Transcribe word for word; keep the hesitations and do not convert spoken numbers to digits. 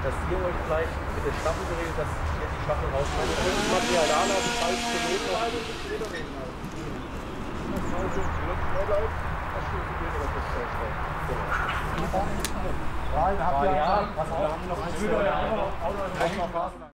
dass ihr euch gleich mit der Staffel geregelt, dass ihr die Staffel rausschneidet. Das ist Material anladen, falls du Meter halten, das ist wieder nicht. Das ist also, wenn es mehr bleibt, das steht die Meter, das ist sehr stark. Nein, habt ihr ja, was auch noch ein Auto, Auto, Auto,